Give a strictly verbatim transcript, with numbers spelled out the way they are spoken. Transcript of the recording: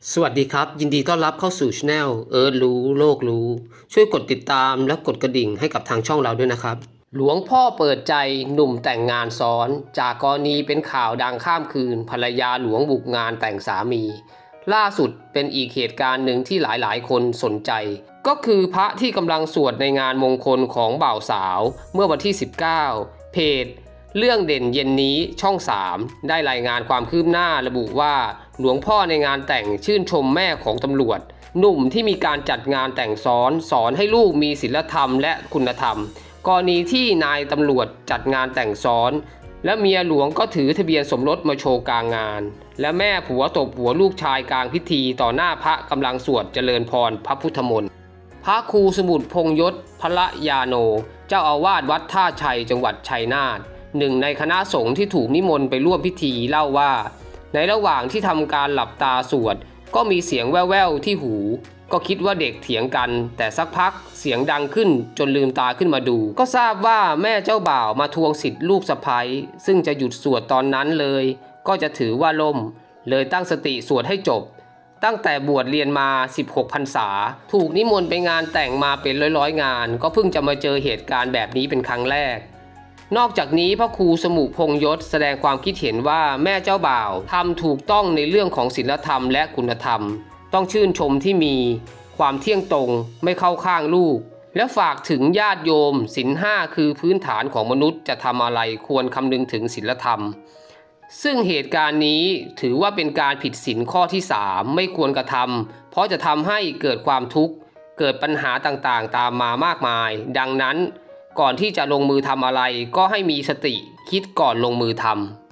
สวัสดีครับยินดีต้อนรับเข้าสู่ช anel เอิร์ธรู้โลกรู้ช่วยกดติดตามและกดกระดิ่งให้กับทางช่องเราด้วยนะครับหลวงพ่อเปิดใจหนุ่มแต่งงานซ้อนจากกรณีเป็นข่าวดังข้ามคืนภรรยาหลวงบุกงานแต่งสามีล่าสุดเป็นอีกเหตุการณ์หนึ่งที่หลายๆคนสนใจก็คือพระที่กำลังสวดในงานมงคลของบ่าวสาวเมื่อวันที่สิบเก้าเพจเรื่องเด่นเย็นนี้ช่องสามได้รายงานความคืบหน้าระบุว่าหลวงพ่อในงานแต่งชื่นชมแม่ของตำรวจหนุ่มที่มีการจัดงานแต่งซ้อนสอนให้ลูกมีศีลธรรมและคุณธรรมกรณีที่นายตำรวจจัดงานแต่งซ้อนและเมียหลวงก็ถือทะเบียนสมรสมาโชว์กลางงานและแม่ผัวตบหัวลูกชายกลางพิธีต่อหน้าพระกำลังสวดเจริญพรพระพุทธมนต์พระครูสมุทรพงษ์ยศพระยาโนเจ้าอาวาสวัดท่าชัยจังหวัดชัยนาทหนึ่งในคณะสงฆ์ที่ถูกนิมนต์ไปร่วมพิธีเล่าว่าในระหว่างที่ทำการหลับตาสวดก็มีเสียงแว่วๆที่หูก็คิดว่าเด็กเถียงกันแต่สักพักเสียงดังขึ้นจนลืมตาขึ้นมาดูก็ทราบว่าแม่เจ้าบ่าวมาทวงสิทธิ์ลูกสะใภ้ซึ่งจะหยุดสวดตอนนั้นเลยก็จะถือว่าล่มเลยตั้งสติสวดให้จบตั้งแต่บวชเรียนมาสิบหกพรรษาถูกนิมนต์ไปงานแต่งมาเป็นร้อยๆงานก็เพิ่งจะมาเจอเหตุการณ์แบบนี้เป็นครั้งแรกนอกจากนี้พระครูสมุพงษ์ยศแสดงความคิดเห็นว่าแม่เจ้าบ่าวทำถูกต้องในเรื่องของศีลธรรมและคุณธรรมต้องชื่นชมที่มีความเที่ยงตรงไม่เข้าข้างลูกและฝากถึงญาติโยมศีลห้าคือพื้นฐานของมนุษย์จะทำอะไรควรคำนึงถึงศีลธรรมซึ่งเหตุการณ์นี้ถือว่าเป็นการผิดศีลข้อที่สามไม่ควรกระทำเพราะจะทำให้เกิดความทุกข์เกิดปัญหาต่างๆตามมามากมายดังนั้นก่อนที่จะลงมือทำอะไรก็ให้มีสติคิดก่อนลงมือทำ